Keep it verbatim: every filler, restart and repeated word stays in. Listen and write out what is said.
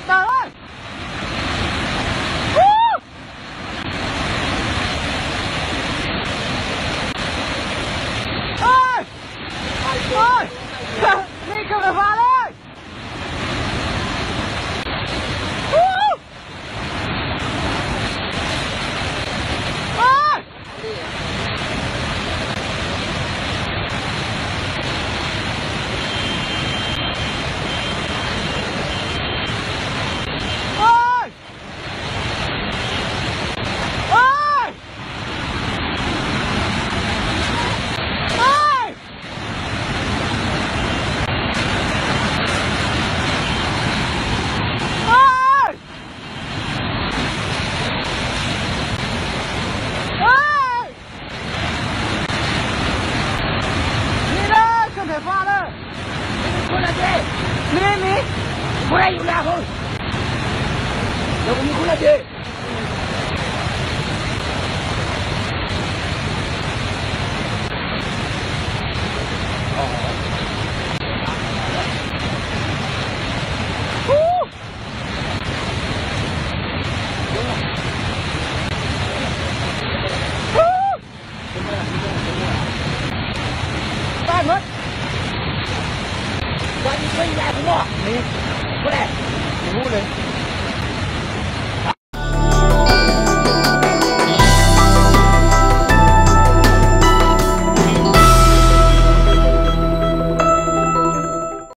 trời ơi. Ôi ôi đi kêu người pha lên. Ôi Por ahí un lado. Lo que me dijo la que. Ba mất. Quay quay lại của nó. Đi. Có đây. Ngủ lên.